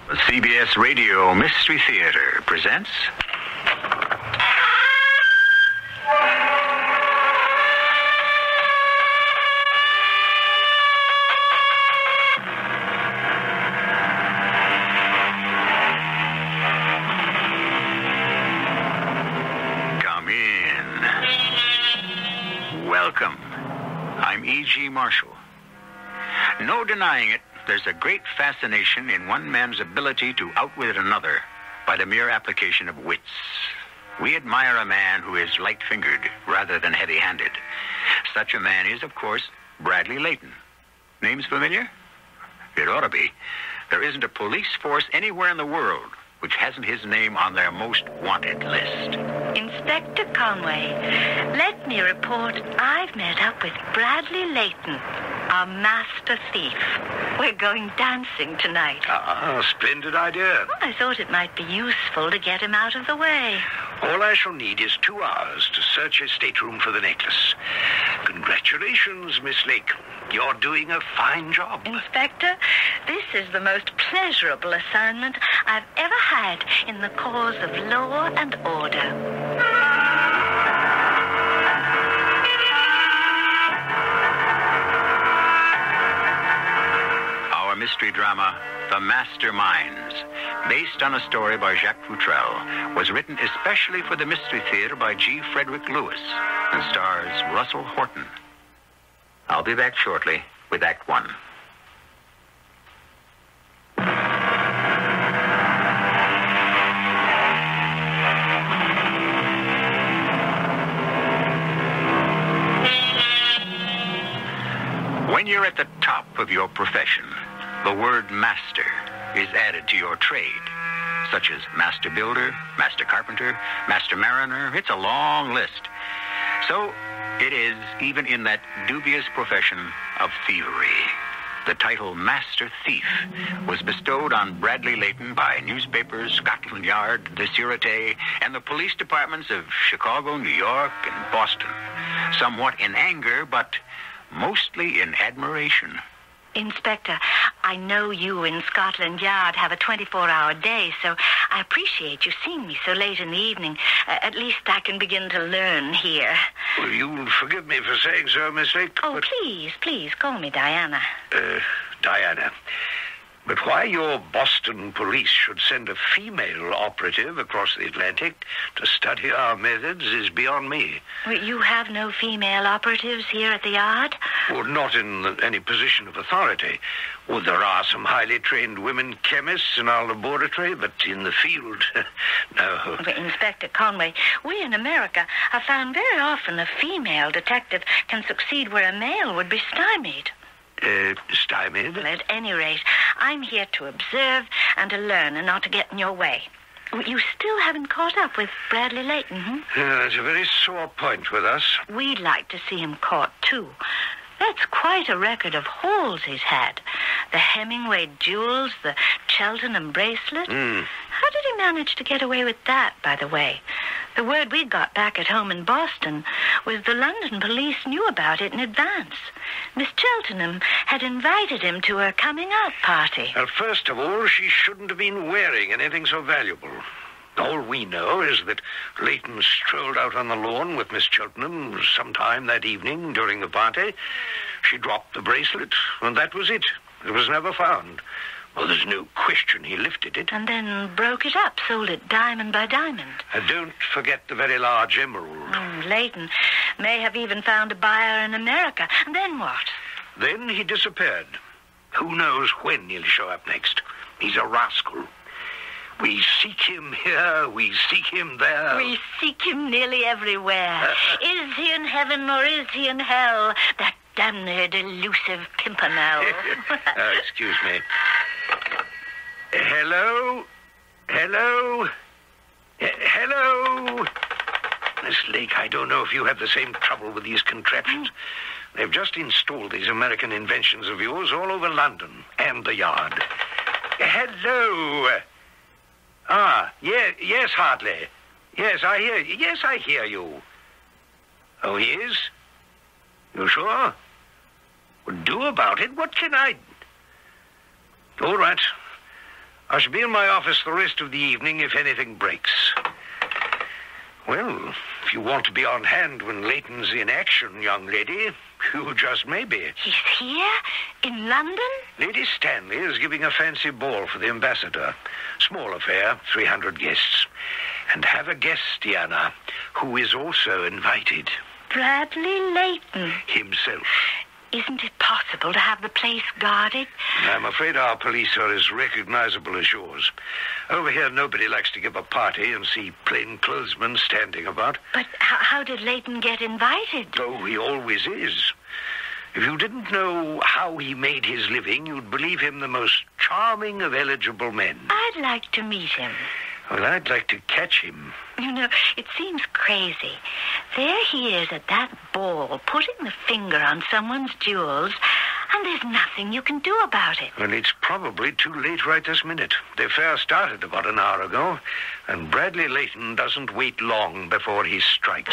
The CBS Radio Mystery Theater presents... Come in. Welcome. I'm E.G. Marshall. No denying it. There's a great fascination in one man's ability to outwit another by the mere application of wits. We admire a man who is light-fingered rather than heavy-handed. Such a man is, of course, Bradley Layton. Name's familiar? It ought to be. There isn't a police force anywhere in the world which hasn't his name on their most wanted list. Inspector Conway, let me report I've met up with Bradley Layton, our master thief. We're going dancing tonight. Splendid idea. Well, I thought it might be useful to get him out of the way. All I shall need is 2 hours to search his stateroom for the necklace. Congratulations, Miss Lake. You're doing a fine job. Inspector, this is the most pleasurable assignment I've ever had in the cause of law and order. Mystery drama, The Masterminds, based on a story by Jacques Futrell, was written especially for the Mystery Theater by G. Frederick Lewis and stars Russell Horton. I'll be back shortly with Act 1. When you're at the top of your profession, the word master is added to your trade, such as master builder, master carpenter, master mariner. It's a long list. So it is even in that dubious profession of thievery. The title Master Thief was bestowed on Bradley Layton by newspapers, Scotland Yard, the Sûreté, and the police departments of Chicago, New York, and Boston. Somewhat in anger, but mostly in admiration. Inspector, I know you in Scotland Yard have a 24-hour day, so I appreciate you seeing me so late in the evening. At least I can begin to learn here. Well, you'll forgive me for saying so, Miss Lake. Oh, please, call me Diana. Diana. But why your Boston police should send a female operative across the Atlantic to study our methods is beyond me. Well, you have no female operatives here at the Yard? Well, not in any position of authority. Well, there are some highly trained women chemists in our laboratory, but in the field, no. But Inspector Conway, we in America have found very often a female detective can succeed where a male would be stymied. Stymied? Well, at any rate, I'm here to observe and to learn and not to get in your way. You still haven't caught up with Bradley Layton, hmm? It's a very sore point with us. We'd like to see him caught, too. That's quite a record of hauls he's had. The Hemingway jewels, the Cheltenham bracelet. How did he manage to get away with that, by the way? The word we got back at home in Boston was the London police knew about it in advance. Miss Cheltenham had invited him to her coming-out party. Well, first of all, she shouldn't have been wearing anything so valuable. All we know is that Layton strolled out on the lawn with Miss Cheltenham sometime that evening during the party. She dropped the bracelet, and that was it. It was never found. Well, there's no question he lifted it. And then broke it up, sold it diamond by diamond. Don't forget the very large emerald. Layton may have even found a buyer in America. And then what? Then he disappeared. Who knows when he'll show up next? He's a rascal. We seek him here, we seek him there. We seek him nearly everywhere. Is he in heaven or is he in hell? That damned elusive pimpernel. Excuse me. Hello? Hello? Hello? Miss Lake, I don't know if you have the same trouble with these contraptions. They've just installed these American inventions of yours all over London and the Yard. Hello? Yes, Hartley. Yes, I hear you. Yes, I hear you. Oh, he is? You sure? Well, do about it. What can I... All right. I shall be in my office the rest of the evening if anything breaks. Well, if you want to be on hand when Leighton's in action, young lady, you just may be. He's here? In London? Lady Stanley is giving a fancy ball for the ambassador. Small affair, 300 guests. And have a guest, Diana, who is also invited. Bradley Leighton. Himself. Isn't it possible to have the place guarded? I'm afraid our police are as recognizable as yours. Over here, nobody likes to give a party and see plainclothesmen standing about. But how did Leighton get invited? Oh, he always is. If you didn't know how he made his living, you'd believe him the most charming of eligible men. I'd like to meet him. Well, I'd like to catch him. You know, it seems crazy. There he is at that ball, putting the finger on someone's jewels, and there's nothing you can do about it. Well, it's probably too late right this minute. The affair started about an hour ago, and Bradley Leighton doesn't wait long before he strikes.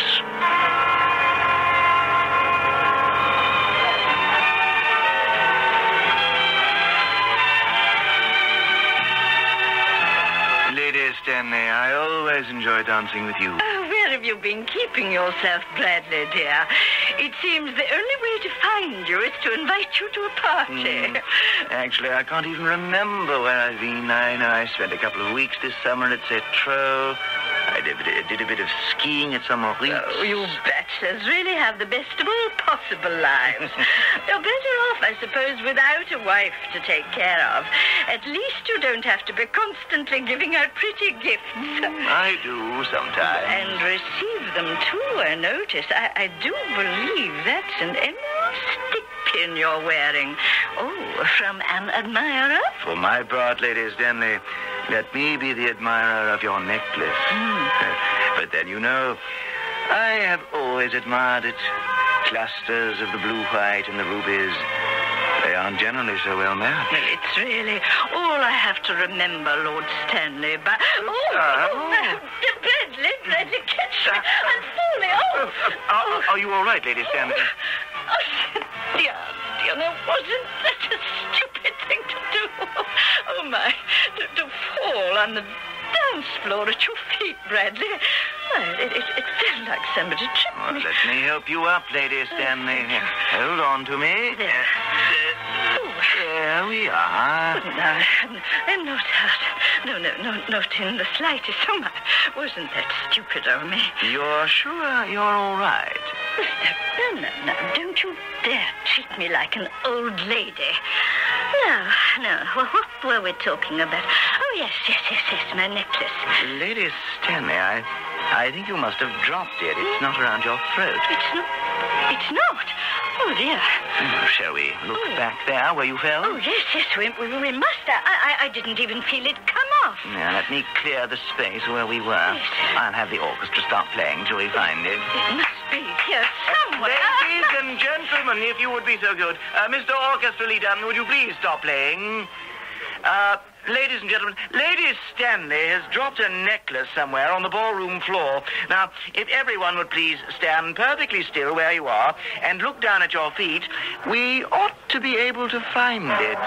Lady Stanley, I always enjoy dancing with you. Oh, where have you been keeping yourself, Bradley, dear? It seems the only way to find you is to invite you to a party. Actually, I can't even remember where I've been. I know I spent a couple of weeks this summer at Cetraux. I did a bit of skiing at some reefs. Oh, you bachelors really have the best of all possible lives. You're better off, I suppose, without a wife to take care of. At least you don't have to be constantly giving out pretty gifts. I do sometimes. And receive them, too, I notice. I do believe that's an emerald stick pin you're wearing. Oh, from an admirer? For my part, Lady Stanley, let me be the admirer of your necklace. But then, you know, I have always admired it. Clusters of the blue-white and the rubies. They aren't generally so well made. Well, it's really all I have to remember, Lord Stanley. But Bradley, catch me! I'm falling. Are you all right, Lady Stanley? Oh, dear, now wasn't that a stupid thing to do? Oh my, to fall on the dance floor at your feet, Bradley. Well, it felt like somebody tripped me. Let me help you up, Lady Stanley. Hold on to me. There. There we are. No doubt. Not in the slightest. Oh my, wasn't that stupid of me? You're sure you're all right? No, don't you dare treat me like an old lady. No. Well, what were we talking about? Oh, yes, my necklace. Lady Stanley, I think you must have dropped it. It's not around your throat. It's not? Oh, dear. Shall we look back there where you fell? Oh, yes, we must. I didn't even feel it come off. Now, let me clear the space where we were. Yes. I'll have the orchestra start playing till we find it. It must be here somewhere. Ladies and gentlemen, if you would be so good. Mr. Orchestra Leader, would you please stop playing? Ladies and gentlemen, Lady Stanley has dropped a necklace somewhere on the ballroom floor. Now, if everyone would please stand perfectly still where you are and look down at your feet, we ought to be able to find it.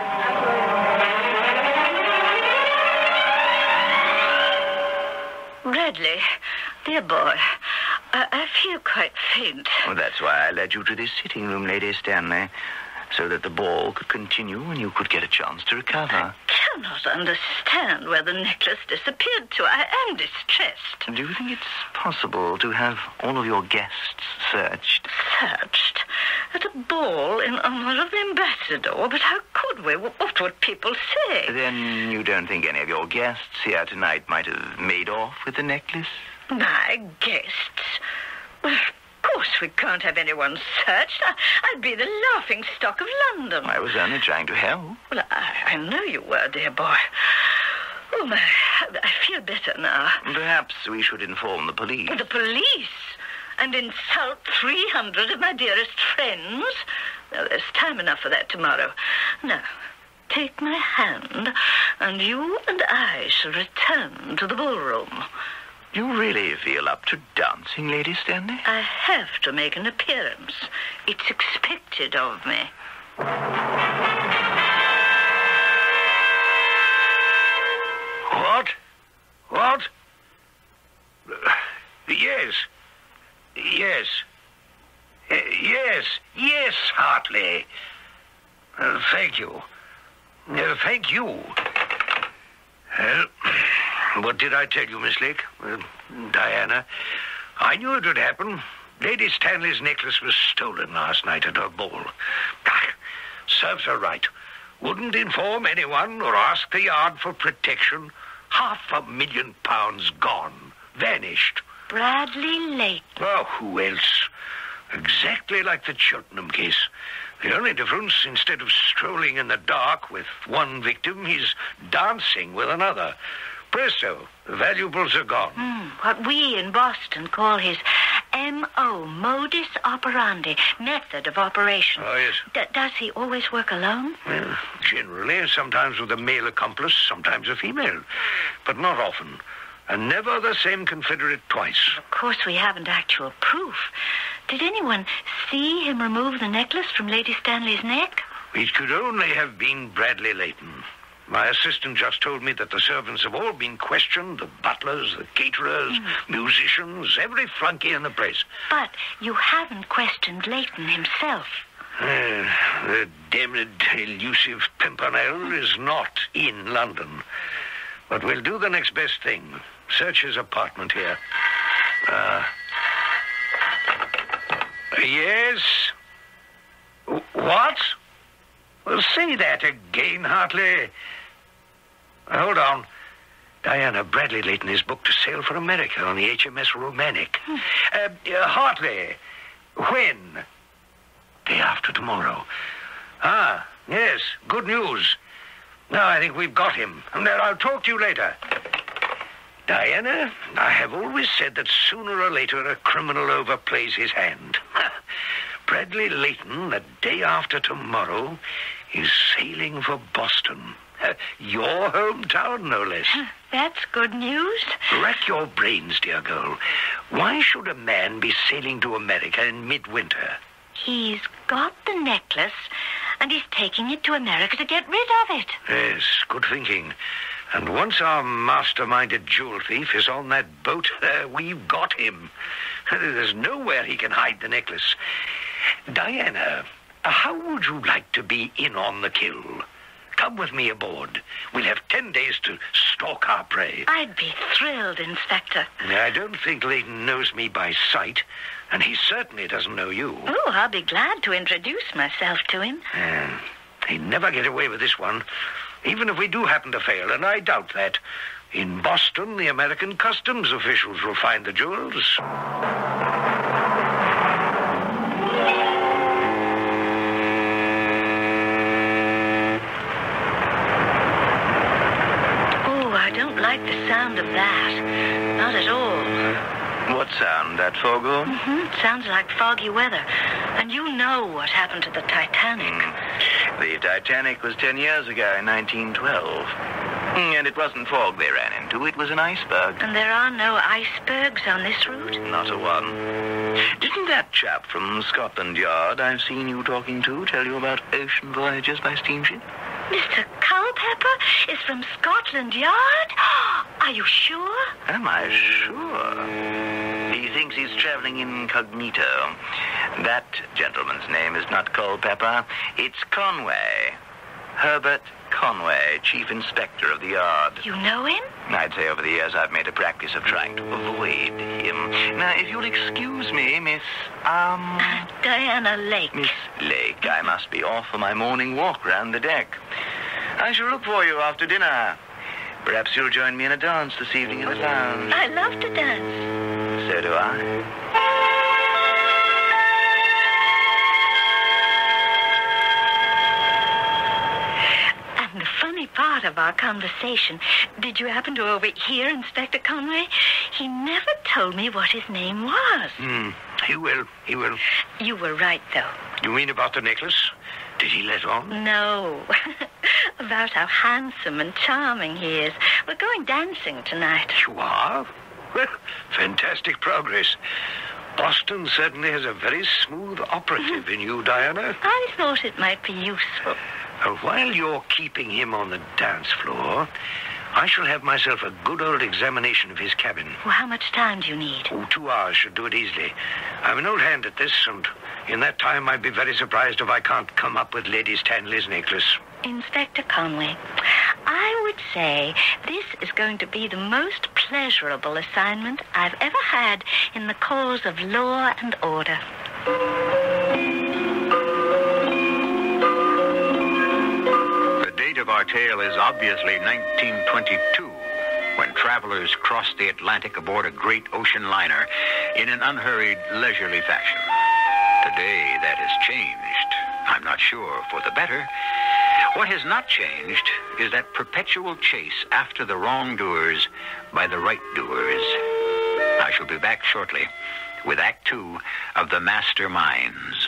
Bradley, dear boy, I feel quite faint. Well, that's why I led you to this sitting room, Lady Stanley, so that the ball could continue and you could get a chance to recover. I cannot understand where the necklace disappeared to. I am distressed. Do you think it's possible to have all of your guests searched? Searched? At a ball in honor of the ambassador? But how could we? What would people say? Then you don't think any of your guests here tonight might have made off with the necklace? My guests? Well, of course we can't have anyone searched. I'd be the laughing stock of London. I was only trying to help. Well, I know you were, dear boy. Oh, my, I feel better now. Perhaps we should inform the police. The police? And insult 300 of my dearest friends? Well, there's time enough for that tomorrow. Now, take my hand, and you and I shall return to the ballroom. You really feel up to dancing, Lady Stanley? I have to make an appearance. It's expected of me. Thank you. Thank you. Well, what did I tell you, Miss Lake? Diana, I knew it would happen. Lady Stanley's necklace was stolen last night at her ball. Serves her right. Wouldn't inform anyone or ask the Yard for protection. £500,000 gone. Vanished. Bradley Lake. Oh, who else? Exactly like the Cheltenham case. The only difference, instead of strolling in the dark with one victim, he's dancing with another. Presto, the valuables are gone. What we in Boston call his M.O., modus operandi, method of operation. Oh, yes. Does he always work alone? Well, generally, sometimes with a male accomplice, sometimes a female. But not often. And never the same confederate twice. Of course, we haven't actual proof. Did anyone see him remove the necklace from Lady Stanley's neck? It could only have been Bradley Leighton. My assistant just told me that the servants have all been questioned, the butlers, the caterers, musicians, every flunky in the place. But you haven't questioned Leighton himself. The damned elusive Pimpernel is not in London. But we'll do the next best thing. Search his apartment here. Yes? What? Well, say that again, Hartley. Hold on. Diana, Bradley Leighton is booked to sail for America on the HMS Romantic. Hartley, when? Day after tomorrow. Ah, yes, good news. Now I think we've got him. I'll talk to you later. Diana, I have always said that sooner or later a criminal overplays his hand. Bradley Leighton, the day after tomorrow, is sailing for Boston. Your hometown, no less. That's good news. Rack your brains, dear girl. Why should a man be sailing to America in midwinter? He's got the necklace, and he's taking it to America to get rid of it. Yes, good thinking. And once our masterminded jewel thief is on that boat, we've got him. There's nowhere he can hide the necklace. Diana, how would you like to be in on the kill? Come with me aboard. We'll have 10 days to stalk our prey. I'd be thrilled, Inspector. I don't think Leighton knows me by sight, and he certainly doesn't know you. Oh, I'll be glad to introduce myself to him. He'd never get away with this one, even if we do happen to fail, and I doubt that. In Boston, the American customs officials will find the jewels. Like the sound of that. Not at all. What sound? That foghorn? Sounds like foggy weather. And you know what happened to the Titanic. The Titanic was 10 years ago in 1912. And it wasn't fog they ran into. It was an iceberg. And there are no icebergs on this route? Not a one. Didn't that chap from Scotland Yard I've seen you talking to tell you about ocean voyages by steamship? Mr. Culpepper is from Scotland Yard? Are you sure? Am I sure? He thinks he's traveling incognito. That gentleman's name is not Culpepper. It's Conway. Herbert Conway, Chief Inspector of the Yard. You know him? I'd say over the years I've made a practice of trying to avoid him. Now, if you'll excuse me, Miss, Diana Lake. Miss Lake, I must be off for my morning walk round the deck. I shall look for you after dinner. Perhaps you'll join me in a dance this evening in the lounge. I love to dance. So do I. The funny part of our conversation, did you happen to overhear Inspector Conway? He never told me what his name was. He will. You were right, though. You mean about the necklace? Did he let on? No. About how handsome and charming he is. We're going dancing tonight. You are? Well, fantastic progress. Boston certainly has a very smooth operative in you, Diana. I thought it might be useful. While you're keeping him on the dance floor, I shall have myself a good old examination of his cabin. Well, how much time do you need? Oh, 2 hours should do it easily. I'm an old hand at this, and in that time I'd be very surprised if I can't come up with Lady Stanley's necklace. Inspector Conway, I would say this is going to be the most pleasurable assignment I've ever had in the cause of law and order. The date of our tale is obviously 1922, when travelers crossed the Atlantic aboard a great ocean liner in an unhurried, leisurely fashion. Today, that has changed. I'm not sure for the better. What has not changed is that perpetual chase after the wrongdoers by the right doers. I shall be back shortly with Act 2 of The Masterminds.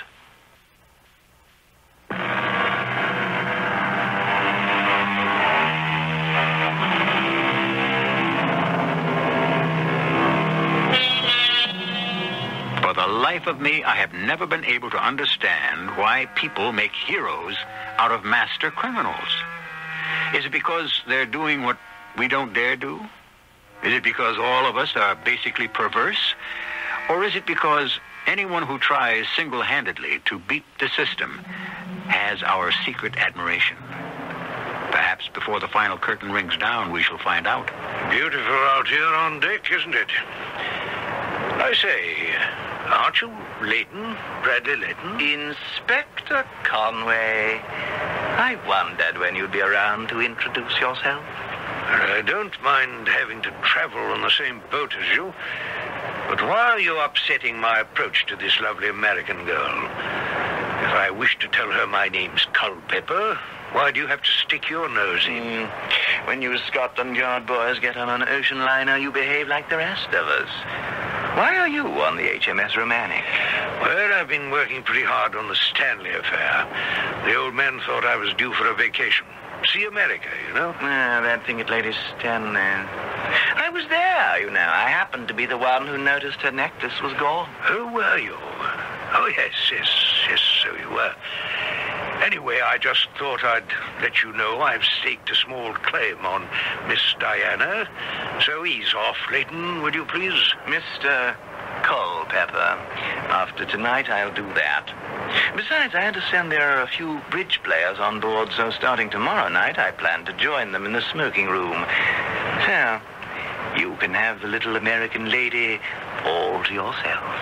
For the life of me, I have never been able to understand why people make heroes out of master criminals. Is it because they're doing what we don't dare do? Is it because all of us are basically perverse? Or is it because anyone who tries single-handedly to beat the system has our secret admiration? Perhaps before the final curtain rings down, we shall find out. Beautiful out here on deck, isn't it? I say, aren't you Leighton? Bradley Leighton? Inspector Conway. I wondered when you'd be around to introduce yourself. I don't mind having to travel on the same boat as you. But why are you upsetting my approach to this lovely American girl? If I wish to tell her my name's Culpepper, why do you have to stick your nose in? When you Scotland Yard boys get on an ocean liner, you behave like the rest of us. Why are you on the HMS Romantic? Well, I've been working pretty hard on the Stanley affair. The old man thought I was due for a vacation. See America, you know? That thing at Lady Stanley. I was there, you know. I happened to be the one who noticed her necklace was gone. Who were you? Oh, yes, so you were. Anyway, I just thought I'd let you know I've staked a small claim on Miss Diana. So ease off, Leighton, would you please? Mr. Culpepper. After tonight, I'll do that. Besides, I understand there are a few bridge players on board, so starting tomorrow night, I plan to join them in the smoking room. So, you can have the little American lady all to yourself.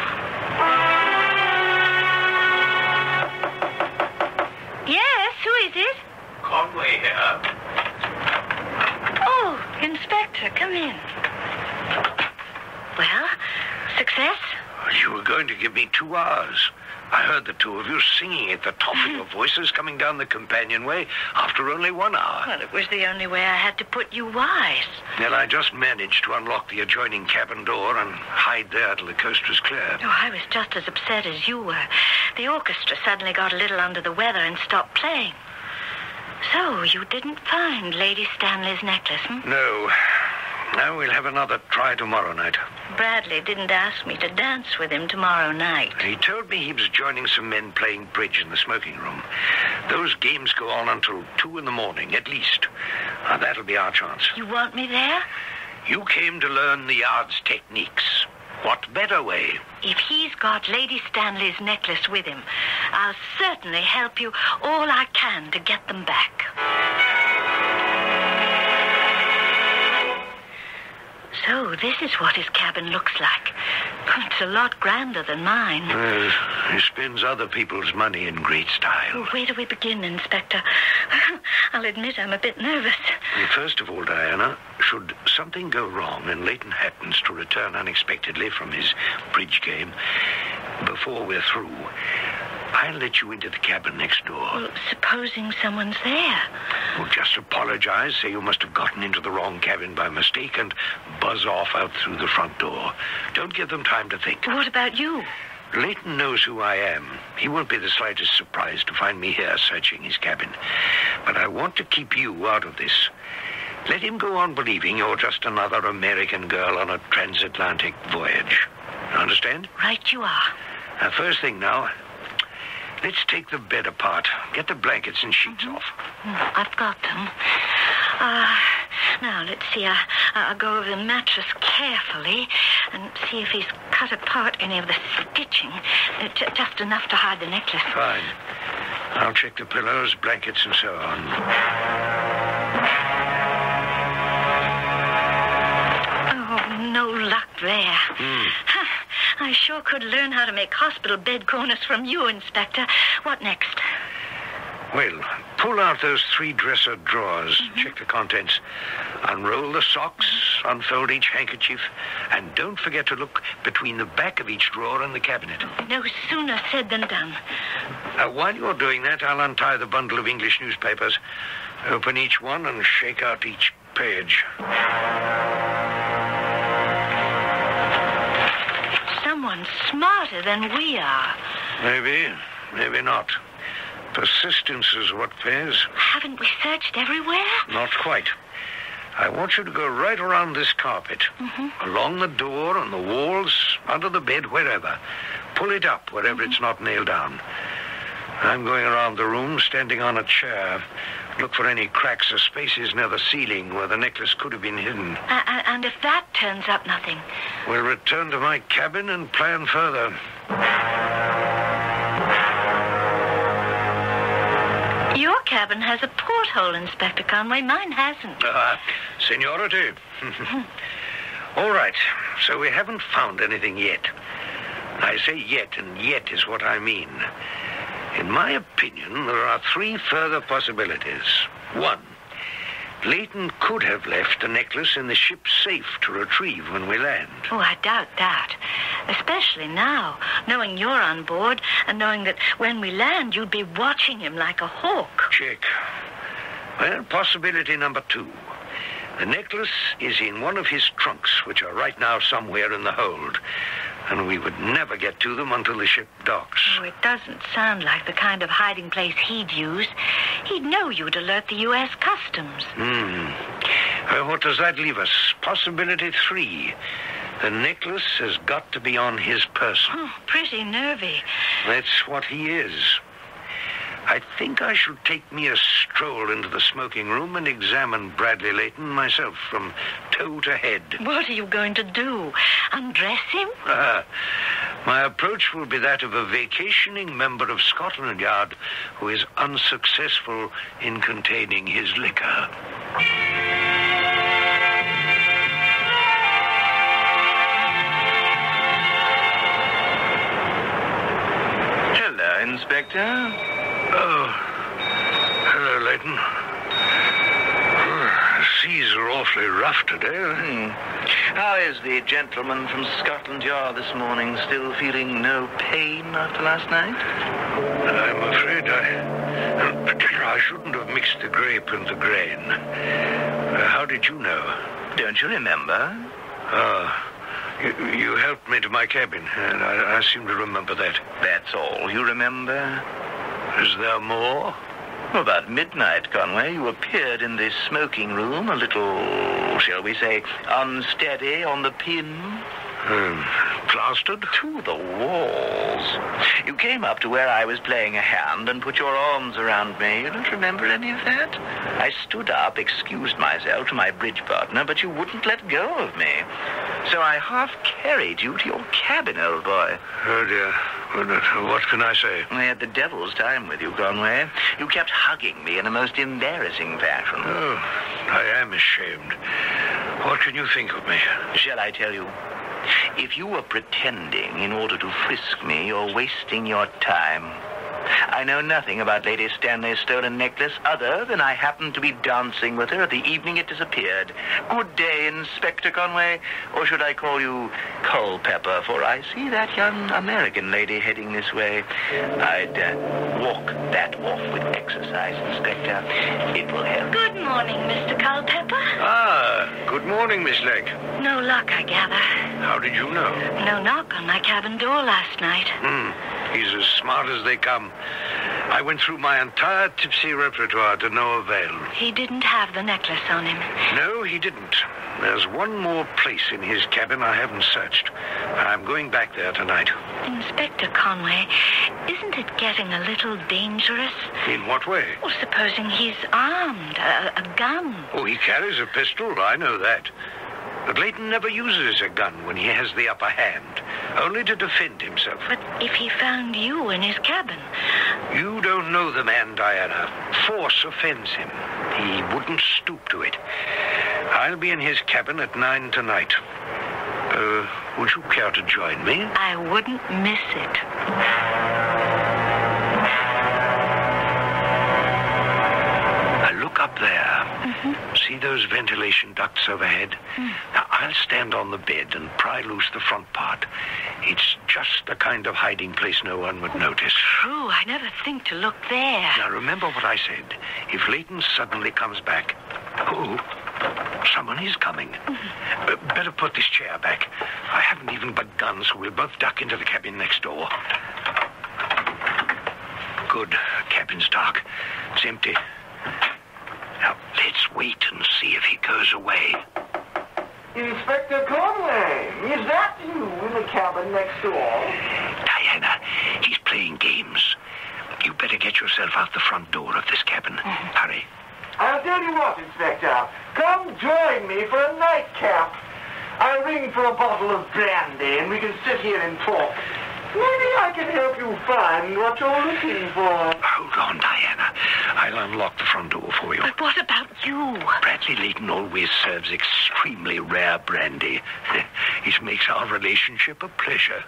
Yes, who is it? Conway here. Oh, Inspector, come in. Well, success? You were going to give me 2 hours. I heard the two of you singing at the top of your voices coming down the companionway after only 1 hour. Well, it was the only way I had to put you wise. Well, I just managed to unlock the adjoining cabin door and hide there till the coast was clear. Oh, I was just as upset as you were. The orchestra suddenly got a little under the weather and stopped playing. So, you didn't find Lady Stanley's necklace, No. No, we'll have another try tomorrow night. Bradley didn't ask me to dance with him tomorrow night. He told me he was joining some men playing bridge in the smoking room. Those games go on until 2 in the morning, at least. Now, that'll be our chance. You want me there? You came to learn the yard's techniques. What better way? If he's got Lady Stanley's necklace with him, I'll certainly help you all I can to get them back. So, this is what his cabin looks like. It's a lot grander than mine. Well, he spends other people's money in great style. Where do we begin, Inspector? I'll admit I'm a bit nervous. Well, first of all, Diana, should something go wrong and Leighton happens to return unexpectedly from his bridge game, before we're through, I'll let you into the cabin next door. Well, supposing someone's there. Well, just apologize, say you must have gotten into the wrong cabin by mistake, and buzz off out through the front door. Don't give them time to think. What about you? Leighton knows who I am. He won't be the slightest surprise to find me here searching his cabin. But I want to keep you out of this. Let him go on believing you're just another American girl on a transatlantic voyage. Understand? Right you are. First thing now, let's take the bed apart. Get the blankets and sheets off. I've got them. Now, let's see. I'll go over the mattress carefully and see if he's cut apart any of the stitching. Just enough to hide the necklace. Fine. I'll check the pillows, blankets, and so on. Oh, no luck there. I sure could learn how to make hospital bed corners from you, Inspector. What next? Well, pull out those 3 dresser drawers, check the contents, unroll the socks, unfold each handkerchief, and don't forget to look between the back of each drawer and the cabinet. No sooner said than done. While you're doing that, I'll untie the bundle of English newspapers, open each one, and shake out each page. Someone smarter than we are. Maybe, maybe not. Persistence is what pays. Haven't we searched everywhere? Not quite. I want you to go right around this carpet. Along the door, on the walls, under the bed, wherever. Pull it up wherever it's not nailed down. I'm going around the room, standing on a chair. Look for any cracks or spaces near the ceiling where the necklace could have been hidden. And if that turns up nothing? We'll return to my cabin and plan further. Your cabin has a porthole, Inspector Conway. Mine hasn't. Seniority. All right, so we haven't found anything yet. I say yet, and yet is what I mean. In my opinion, there are 3 further possibilities. 1, Leighton could have left the necklace in the ship's safe to retrieve when we land. Oh, I doubt that. Especially now, knowing you're on board and knowing that when we land, you'd be watching him like a hawk. Check. Well, possibility number 2. The necklace is in one of his trunks, which are right now somewhere in the hold. And we would never get to them until the ship docks. Oh, it doesn't sound like the kind of hiding place he'd use. He'd know you'd alert the U.S. Customs. Well, what does that leave us? Possibility 3. The necklace has got to be on his person. Oh, pretty nervy. That's what he is. I think I should take me a stroll into the smoking room and examine Bradley Leighton myself from toe to head. What are you going to do? Undress him? My approach will be that of a vacationing member of Scotland Yard who is unsuccessful in containing his liquor. Hello, Inspector. Oh, hello, Leighton. The seas are awfully rough today. How is the gentleman from Scotland Yard this morning? Still feeling no pain after last night? I'm afraid I shouldn't have mixed the grape and the grain. How did you know? Don't you remember? You helped me to my cabin, and I seem to remember that. That's all you remember? Is there more? About midnight, Conway, you appeared in the smoking room, a little, shall we say, unsteady on the pin. Plastered? To the walls. You came up to where I was playing a hand and put your arms around me. You don't remember any of that? I stood up, excused myself to my bridge partner, but you wouldn't let go of me. So I half carried you to your cabin, old boy. Oh, dear. What can I say? I had the devil's time with you, Conway. You kept hugging me in a most embarrassing fashion. Oh, I am ashamed. What can you think of me? Shall I tell you? If you were pretending in order to frisk me, you're wasting your time. I know nothing about Lady Stanley's stolen necklace other than I happened to be dancing with her the evening it disappeared. Good day, Inspector Conway, or should I call you Culpepper, for I see that young American lady heading this way. I'd walk that off with exercise, Inspector. It will help. Good morning, Mr. Culpepper. Good morning, Miss Legg. No luck, I gather. How did you know? No knock on my cabin door last night. He's as smart as they come. I went through my entire tipsy repertoire to no avail. He didn't have the necklace on him. No, he didn't. There's one more place in his cabin I haven't searched. I'm going back there tonight. Inspector Conway, isn't it getting a little dangerous? In what way? Well, supposing he's armed, a gun. Oh, he carries a pistol, I know that. But Leighton never uses a gun when he has the upper hand, only to defend himself. But if he found you in his cabin? You don't know the man, Diana. Force offends him. He wouldn't stoop to it. I'll be in his cabin at 9 tonight. Would you care to join me? I wouldn't miss it. Look up there. Mm-hmm. See those ventilation ducts overhead? Now, I'll stand on the bed and pry loose the front part. It's just the kind of hiding place no one would notice. True, I never think to look there. Now, remember what I said. If Leighton suddenly comes back... Oh, someone is coming. Mm-hmm. Better put this chair back. I haven't even begun, so we'll both duck into the cabin next door. Good. Cabin's dark. It's empty. Now, let's wait and see if he goes away. Inspector Conway, is that you in the cabin next door? Diana, he's playing games. You better get yourself out the front door of this cabin. Hurry. I'll tell you what, Inspector. Come join me for a nightcap. I'll ring for a bottle of brandy and we can sit here and talk. Maybe I can help you find what you're looking for. Hold on, Diana. I'll unlock the front door for you. But what about you? Bradley Leighton always serves extremely rare brandy. It makes our relationship a pleasure.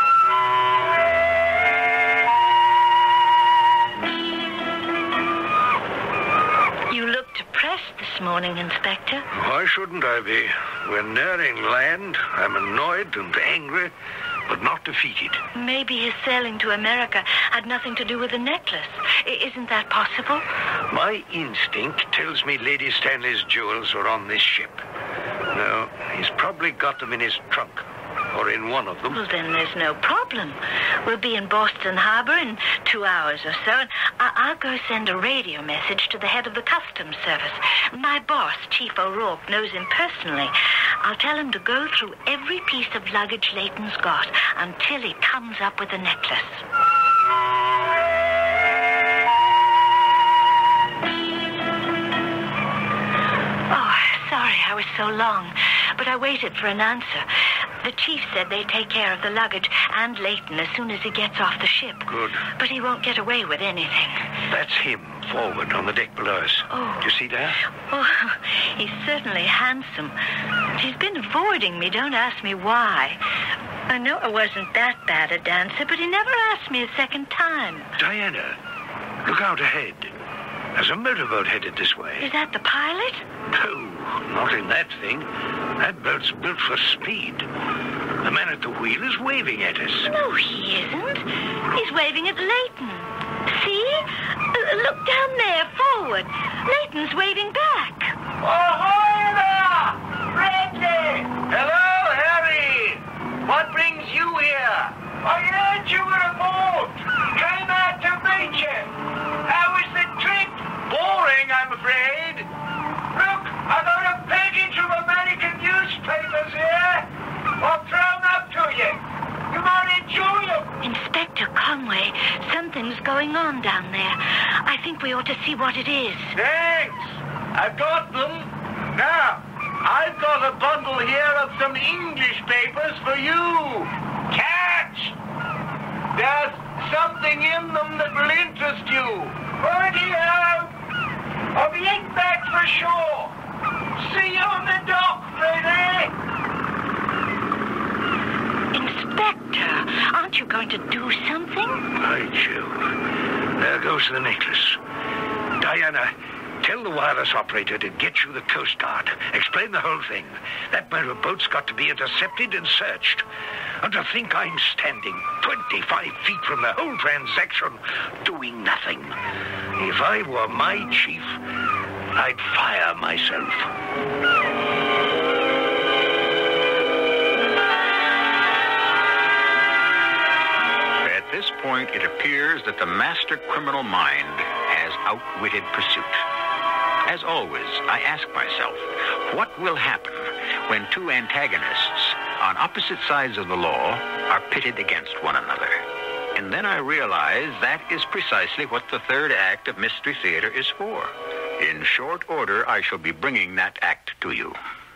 You look depressed this morning, Inspector. Why shouldn't I be? We're nearing land. I'm annoyed and angry, but not defeated. Maybe his sailing to America had nothing to do with the necklace. Isn't that possible? My instinct tells me Lady Stanley's jewels are on this ship. No, he's probably got them in his trunk, or in one of them. Well, then there's no problem. We'll be in Boston Harbor in 2 hours or so, and I'll go send a radio message to the head of the Customs Service. My boss, Chief O'Rourke, knows him personally. I'll tell him to go through every piece of luggage Leighton's got until he comes up with the necklace. Oh, sorry I was so long, but I waited for an answer. The chief said they take care of the luggage and Leighton as soon as he gets off the ship. Good. But he won't get away with anything. That's him, forward on the deck below us. Oh. Do you see that? Oh, he's certainly handsome. He's been avoiding me. Don't ask me why. I know I wasn't that bad a dancer, but he never asked me a second time. Diana, look out ahead. There's a motorboat headed this way. Is that the pilot? No, not in that thing. That boat's built for speed. The man at the wheel is waving at us. No, he isn't. He's waving at Leighton. See? Look down there, forward. Leighton's waving back. Ahoy there! Bradley! Hello, Harry! What brings you here? I heard you were aboard. Came out to meet you. How was the trip? Boring, I'm afraid. Look, I got a package from American newspapers here. I've thrown up to you. You might enjoy them. Inspector Conway, something's going on down there. I think we ought to see what it is. Thanks. I've got them. Now, I've got a bundle here of some English papers for you. Catch! There's something in them that will interest you. Righty-o! I'll be back for sure. See you on the dock, Freddy. Inspector, aren't you going to do something? By Jove. There goes the necklace. Diana, tell the wireless operator to get you the Coast Guard. Explain the whole thing. That motorboat's got to be intercepted and searched. And to think I'm standing 25 feet from the whole transaction, doing nothing. If I were my chief, I'd fire myself. At this point point, it appears that the master criminal mind has outwitted pursuit. As always, I ask myself, what will happen when two antagonists on opposite sides of the law are pitted against one another? And then I realize that is precisely what the third act of Mystery Theater is for. In short order, I shall be bringing that act to you.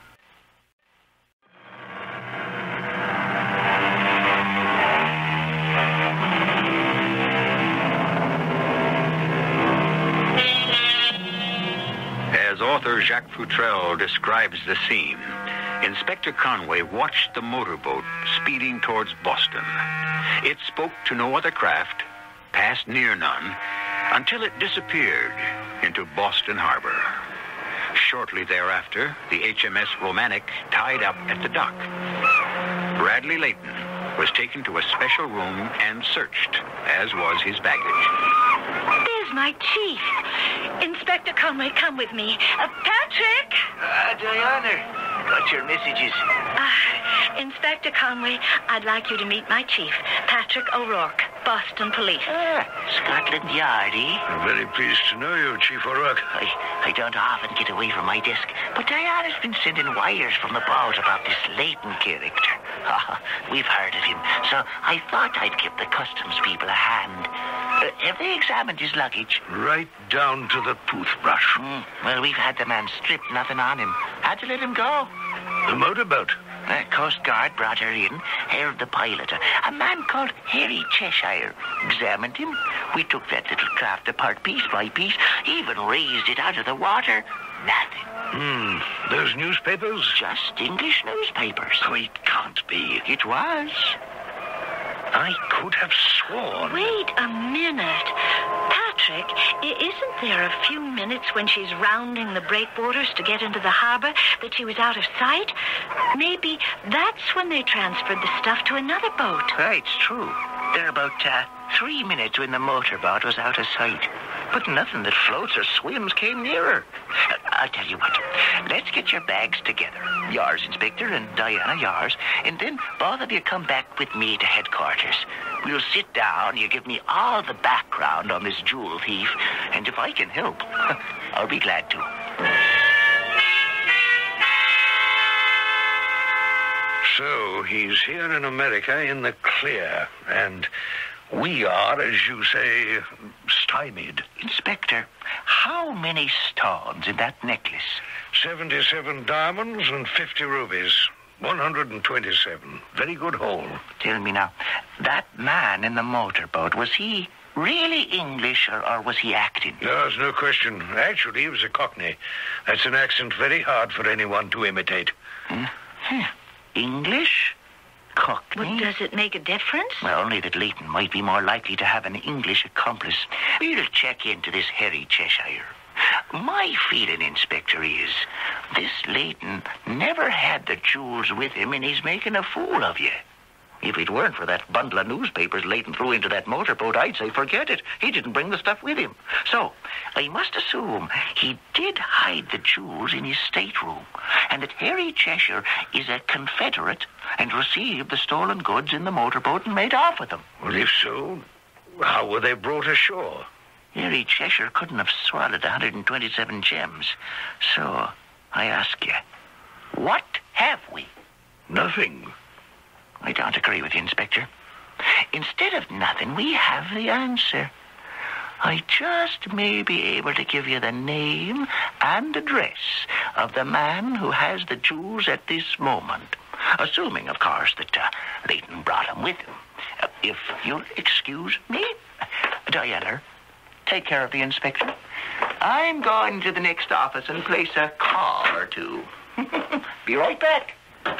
As author Jacques Futrelle describes the scene, Inspector Conway watched the motorboat speeding towards Boston. It spoke to no other craft, passed near none, until it disappeared into Boston Harbor. Shortly thereafter, the HMS Romantic tied up at the dock. Bradley Layton was taken to a special room and searched, as was his baggage. There's my chief. Inspector Conway, come with me. Patrick! Diana, got your messages. Inspector Conway, I'd like you to meet my chief, Patrick O'Rourke, Boston Police. Scotland Yard, eh? I'm very pleased to know you, Chief O'Rourke. I don't often get away from my desk, but Diana's been sending wires from the boat about this Leighton character. We've heard of him, so I thought I'd give the customs people a hand. Have they examined his luggage? Right down to the toothbrush. Well, we've had the man stripped, nothing on him. Had to let him go. The motorboat? Coast Guard brought her in, hired the pilot, a man called Harry Cheshire. Examined him. We took that little craft apart piece by piece, even raised it out of the water. Nothing. Those newspapers? Just English newspapers. Oh, it can't be. It was. I could have sworn. Wait a minute. Patrick, isn't there a few minutes when she's rounding the breakwaters to get into the harbor that she was out of sight? Maybe that's when they transferred the stuff to another boat. It's true. There about 3 minutes when the motorboat was out of sight. But nothing that floats or swims came nearer. I'll tell you what. Let's get your bags together. Yours, Inspector, and Diana, yours. And then both of you come back with me to headquarters. We'll sit down. You give me all the background on this jewel thief. And if I can help, I'll be glad to. So he's here in America in the clear, and we are, as you say, stymied. Inspector, how many stones in that necklace? 77 diamonds and 50 rubies. 127. Very good haul. Tell me now, that man in the motorboat, was he really English or was he acting? There's no question. Actually, he was a Cockney. That's an accent very hard for anyone to imitate. English? Cockney? Well, does it make a difference? Well, only that Leighton might be more likely to have an English accomplice. We'll check into this Harry Cheshire. My feeling, Inspector, is this Leighton never had the jewels with him and he's making a fool of you. If it weren't for that bundle of newspapers Leighton threw into that motorboat, I'd say forget it. He didn't bring the stuff with him. So, I must assume he did hide the jewels in his stateroom, and that Harry Cheshire is a Confederate and received the stolen goods in the motorboat and made off with them. Well, if so, how were they brought ashore? Harry Cheshire couldn't have swallowed 127 gems. So, I ask you, what have we? Nothing. I don't agree with you, Inspector. Instead of nothing, we have the answer. I just may be able to give you the name and address of the man who has the jewels at this moment. Assuming, of course, that Leighton brought them with him. If you'll excuse me, Diana, take care of the Inspector. I'm going to the next office and place a call or two. Be right back.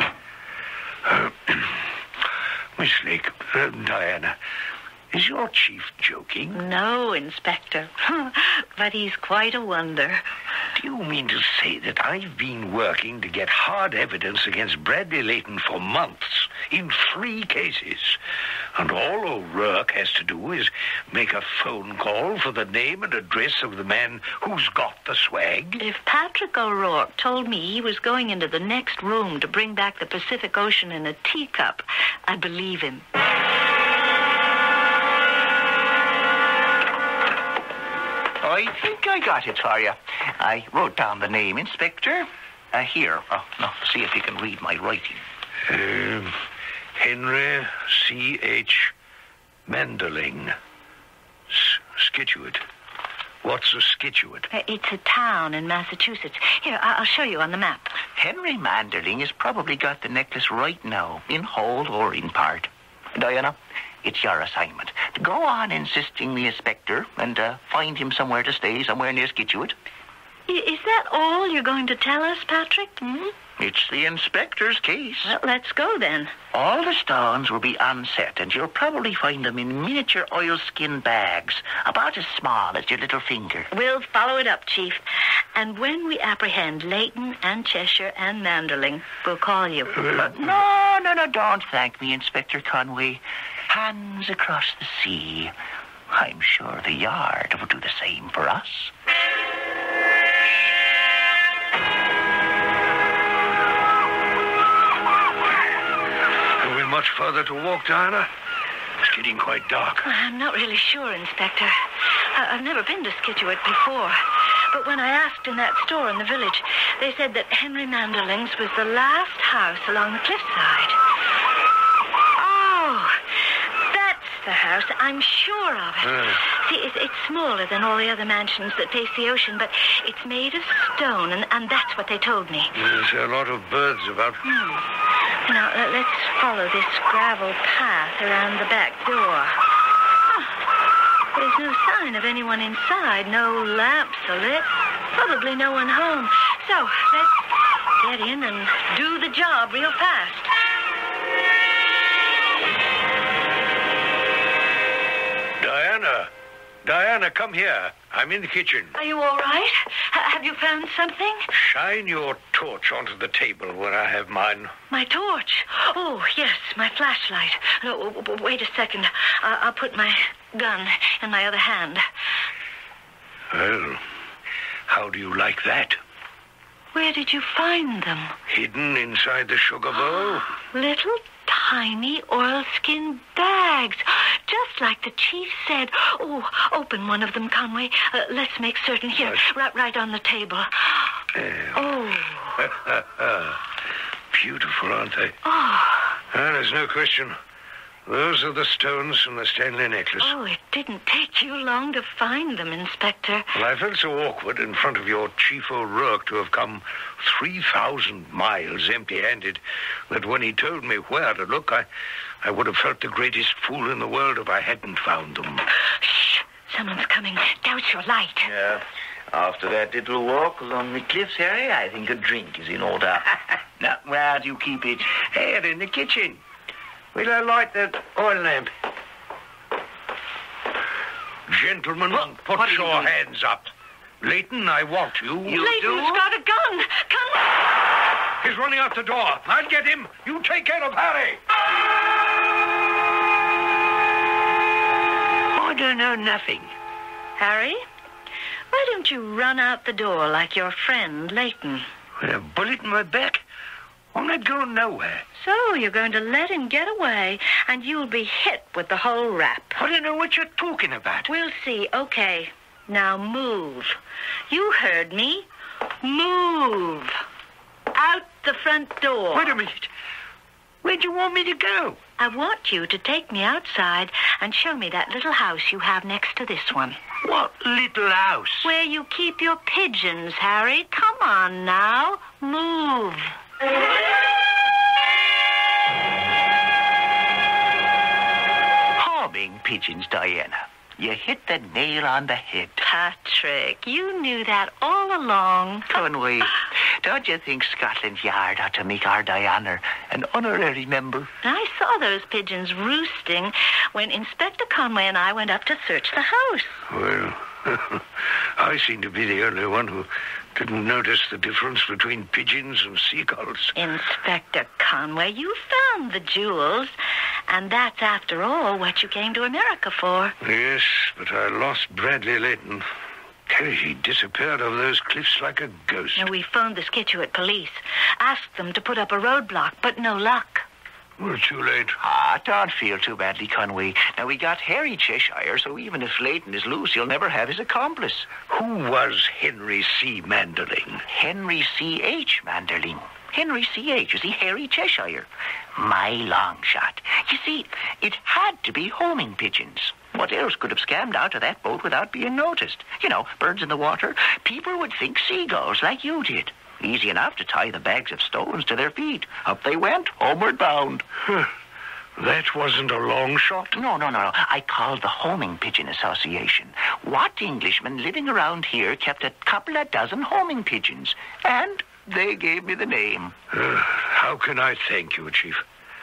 Miss Lake, Diana, is your chief joking? No, Inspector. But he's quite a wonder. Do you mean to say that I've been working to get hard evidence against Bradley Leighton for months, in 3 cases, and all O'Rourke has to do is make a phone call for the name and address of the man who's got the swag? If Patrick O'Rourke told me he was going into the next room to bring back the Pacific Ocean in a teacup, I'd believe him. I think I got it for you. I wrote down the name, Inspector. Here. Oh, no, see if you can read my writing. Henry C.H. Manderling. Scituate. What's a Scituate? It's a town in Massachusetts. Here, I'll show you on the map. Henry Manderling has probably got the necklace right now, in whole or in part. Diana, it's your assignment to go on insisting the inspector and find him somewhere to stay, somewhere near Scituate. Is that all you're going to tell us, Patrick? It's the inspector's case. Well, let's go then. All the stones will be unset, and you'll probably find them in miniature oilskin bags, about as small as your little finger. We'll follow it up, Chief. And when we apprehend Leighton and Cheshire and Manderling, we'll call you. No, don't thank me, Inspector Conway. Hands across the sea. I'm sure the Yard will do the same for us. Much further to walk, Diana? It's getting quite dark. I'm not really sure, Inspector. I've never been to Scituate before. But when I asked in that store in the village, they said that Henry Manderling's was the last house along the cliffside. Oh, that's the house. I'm sure of it. See, it's smaller than all the other mansions that face the ocean, but it's made of stone, and that's what they told me. There's a lot of birds about. Now, let's follow this gravel path around the back door. There's no sign of anyone inside. No lamps are lit. Probably no one home. So, let's get in and do the job real fast. Diana, come here. I'm in the kitchen. Are you all right? Have you found something? Shine your torch onto the table where I have mine. My torch? Oh, yes, my flashlight. No, wait a second. I'll put my gun in my other hand. Well, how do you like that? Where did you find them? Hidden inside the sugar bowl. Little tiny oilskin bags. Just like the chief said. Oh, open one of them, Conway. Let's make certain. Here, right on the table. Oh. Beautiful, aren't they? Oh. There's no question. Those are the stones from the Stanley necklace. Oh, it didn't take you long to find them, Inspector. Well, I felt so awkward in front of your Chief O'Rourke to have come 3,000 miles empty-handed that when he told me where to look, I would have felt the greatest fool in the world if I hadn't found them. Shh! Someone's coming. Douse your light. Yeah. After that little walk along the cliffs, Harry, I think a drink is in order. Now, where do you keep it? Here, in the kitchen. Will I light the oil lamp? Gentlemen, put your hands up. Leighton, I want you. Leighton's got a gun. Come. He's running out the door. I'll get him. You take care of Harry. I don't know nothing. Harry, why don't you run out the door like your friend Leighton? With a bullet in my back? I'm not going nowhere. So you're going to let him get away, and you'll be hit with the whole rap. I don't know what you're talking about. We'll see. Okay. Now move. You heard me. Move. Out the front door. Wait a minute. Where do you want me to go? I want you to take me outside and show me that little house you have next to this one. What little house? Where you keep your pigeons, Harry. Come on now. Move. Homing pigeons, Diana. You hit the nail on the head. Patrick, you knew that all along. Conway, don't you think Scotland Yard ought to make our Diana an honorary member? I saw those pigeons roosting when Inspector Conway and I went up to search the house. Well, I seem to be the only one who didn't notice the difference between pigeons and seagulls. Inspector Conway, you found the jewels, and that's, after all, what you came to America for. Yes, but I lost Bradley Leighton. He disappeared over those cliffs like a ghost. Now, we phoned the Scituate police, asked them to put up a roadblock, but no luck. We're too late. Don't feel too badly, Conway. Now, we got Harry Cheshire, so even if Leighton is loose, he'll never have his accomplice. Who was Henry C. Manderling? Henry C.H. Manderling. Henry C.H. You see, Harry Cheshire. My long shot. You see, it had to be homing pigeons. What else could have scammed out of that boat without being noticed? You know, birds in the water. People would think seagulls like you did. Easy enough to tie the bags of stones to their feet. Up they went, homeward bound. That wasn't a long shot? No. I called the Homing Pigeon Association. What Englishman living around here kept a couple of dozen homing pigeons? And they gave me the name. How can I thank you, Chief?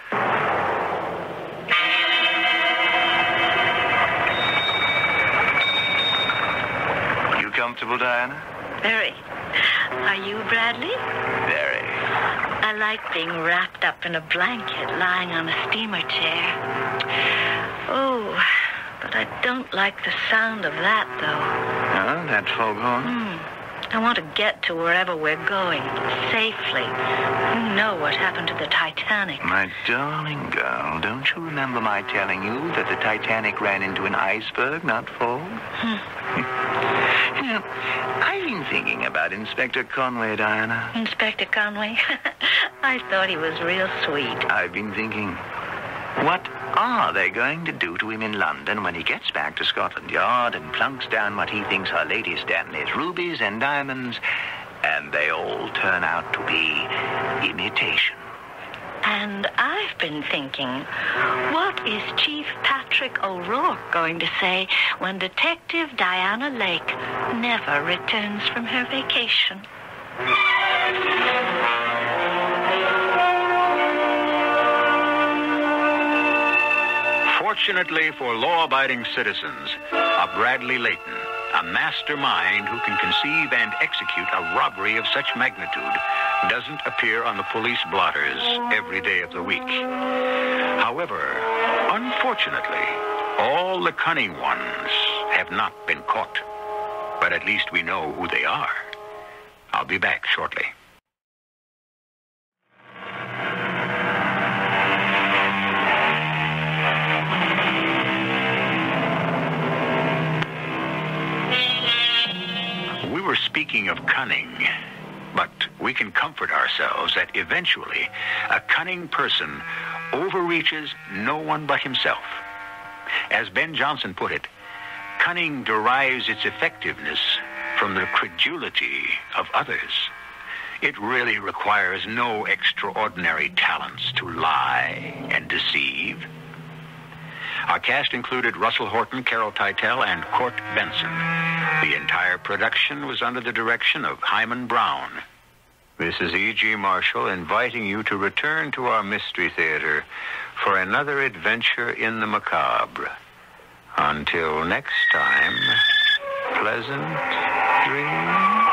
You comfortable, Diana? Very. Are you, Bradley? Very. I like being wrapped up in a blanket, lying on a steamer chair. Oh, but I don't like the sound of that, though. That foghorn? I want to get to wherever we're going, safely. You know what happened to the Titanic. My darling girl, don't you remember my telling you that the Titanic ran into an iceberg, not fall? You know, I've been thinking about Inspector Conway, Diana. Inspector Conway? I thought he was real sweet. I've been thinking, what are they going to do to him in London when he gets back to Scotland Yard and plunks down what he thinks are Lady Stanley's rubies and diamonds, and they all turn out to be imitation? And I've been thinking, what is Chief Patrick O'Rourke going to say when Detective Diana Lake never returns from her vacation? Fortunately for law-abiding citizens, a Bradley Leighton, a mastermind who can conceive and execute a robbery of such magnitude, doesn't appear on the police blotters every day of the week. However, unfortunately, all the cunning ones have not been caught. But at least we know who they are. I'll be back shortly. We were speaking of cunning, but we can comfort ourselves that eventually a cunning person overreaches no one but himself. As Ben Jonson put it, cunning derives its effectiveness from the credulity of others. It really requires no extraordinary talents to lie and deceive. Our cast included Russell Horton, Carol Teitel, and Court Benson. The entire production was under the direction of Hyman Brown. This is E.G. Marshall inviting you to return to our Mystery Theater for another adventure in the macabre. Until next time, pleasant dreams.